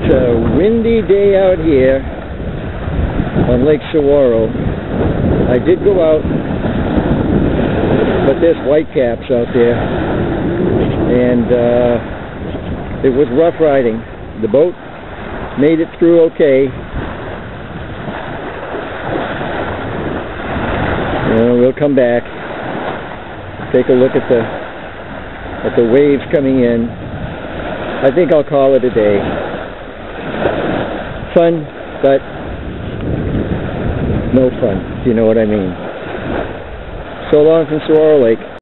It's a windy day out here on Lake Saguaro. I did go out, but there's whitecaps out there, and it was rough riding. The boat made it through okay. We'll come back, take a look at the waves coming in. I think I'll call it a day. Fun, but no fun, if you know what I mean. So long from Saguaro Lake.